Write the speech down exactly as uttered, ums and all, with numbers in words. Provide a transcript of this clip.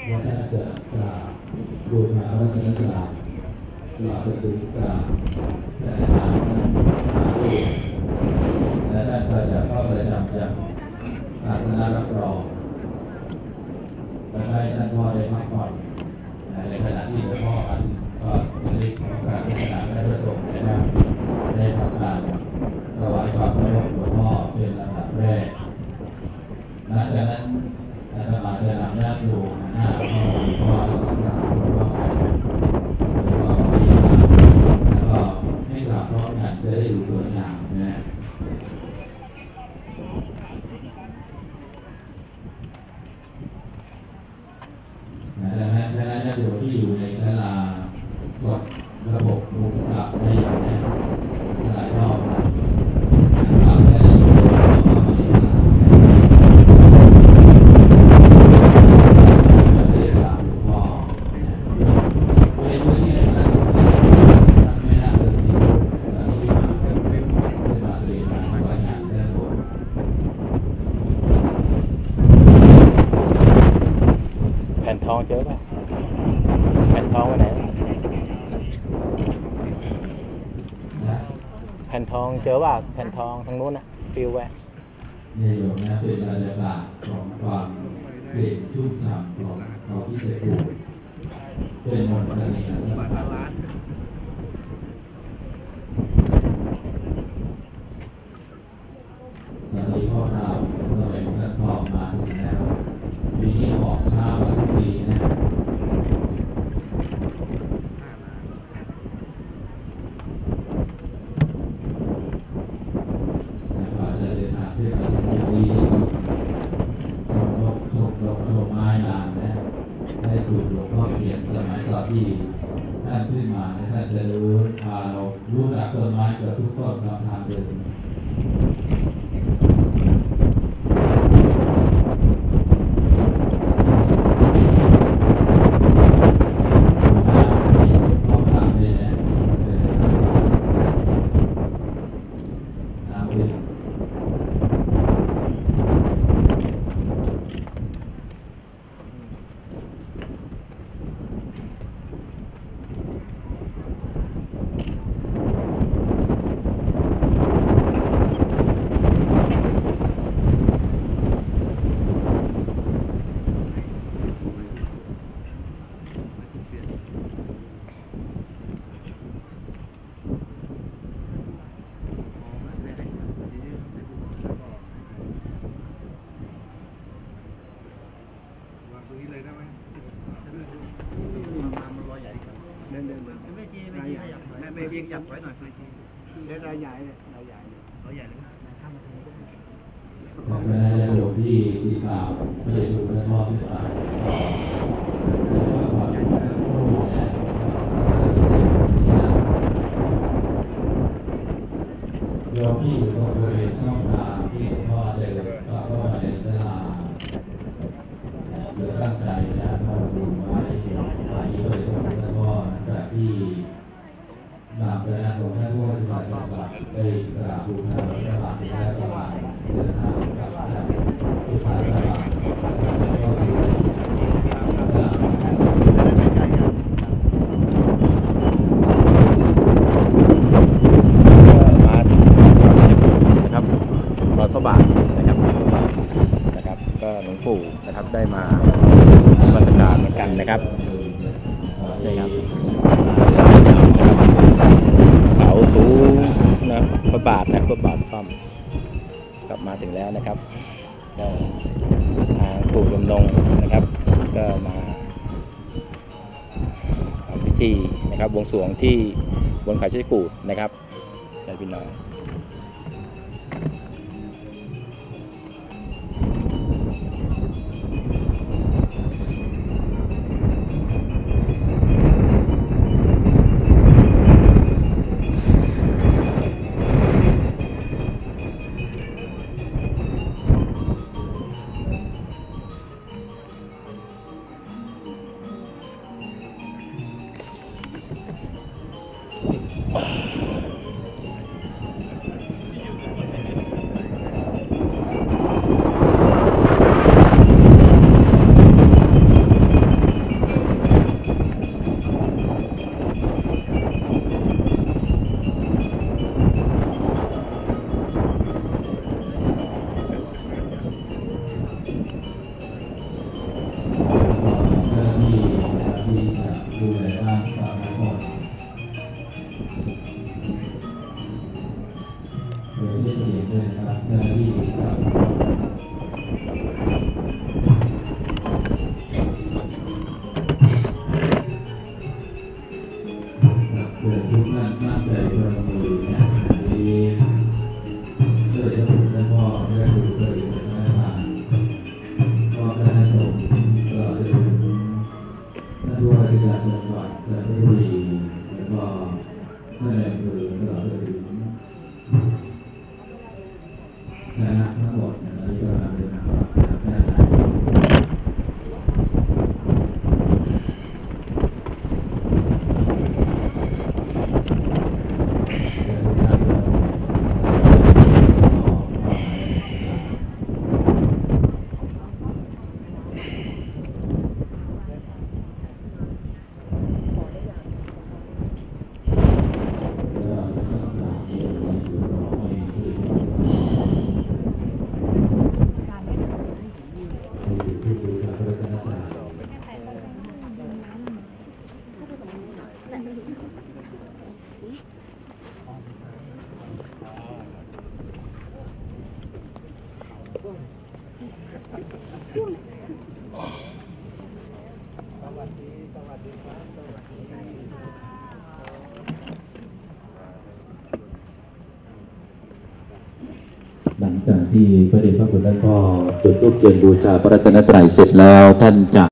ว่าท่านจะกราบบูชาพระรัตนตรัยกราบเป็นตุกราบแต่ทางท่านหาลูกและท่านก็จะเข้าประจำยังอาสนะรับรองและให้ท่านพ่อได้พักผ่อนในขณะที่พ่อท่านก็ผลิตของการพัฒนาและประสบนะครับได้ทำการถวายความเคารพหลวงพ่อเป็นลำดับแรกหลังจากนั้นอาตมาจะนำญาติโยมหน้าพ่อหลวงพ่อแล้วก็กราบหลวงพ่อไปหลวงพ่อก็ยิ้มแล้วก็ให้กราบพร้อมกันจะได้ดูสวยงามนะดังนั้นคณะญาติโยมที่อยู่ในศาลากดระบบมุมกลับได้อย่างแน่หลายรอบนะกลับได้อยู่แผ่นทองเจอป่ะแผ่นทองไปไหนแผ่นทองเจอป่ะแผ่นทองทางนู้นน่ะฟิวแวะนี่อยู่นะเป็นบรรยากาศของความเปลี่ยนชุ่มฉ่ำของเราที่จะปลูกเป็นมนต์อะไรนี่ตอนนี้พ่อเราสมัยท่านทองมาถึงแล้วปีนี้ออกช้ากว่าทุกปีนะอาจจะเดินทางเพื่อมาถึงปีนี้ก็ชมนกชมดอกชมไม้ลานนะได้สูตรหลวงพ่อเขียนสมัยตอนที่ท่านขึ้นมาท่านจะรู้พาเรารู้จักต้นไม้เกือบทุกต้นเราทางเดินไม่เรียงจับไว้หน่อยเลยทีเดี๋ยวรายใหญ่เลยรายใหญ่รายใหญ่เลยข้ามมาตรงนี้ก็ได้แต่เวลาจะอยู่ที่ที่กล่าวไม่ได้ดูและมอบที่กล่าวโยมที่อยู่ตรงบริเวณช่องทางที่หลวงพ่อได้กล่าวว่าในศาลาหรือตั้งใจนะพอดูไว้หลายที่โดยตรงแล้วก็จากที่นำไปนะผมให้ผู้ปฏิบัติปฏิบัติไปกราบบูชาพระบาทและพระบาทเดินทางกลับจากพุทธาสถานก็คือมานะครับรอยพระบาทนะครับนะครับก็หลวงปู่นะครับได้มาบรรยากาศเหมือนกันนะครับนี่ครับเขาสูงนะพระบาทนะพระบาทป้อมกลับมาถึงแล้วนะครับก็ทางปู่ดำรงนะครับก็มาทำพิธีนะครับบวงสรวงที่บนเขาชัยกูฏนะครับได้พี่น้องหลังจากที่พระเดชพระคุณท่านพ่อจุดธูปเทียนบูชาพระรัตนตรัยเสร็จแล้วท่านจะ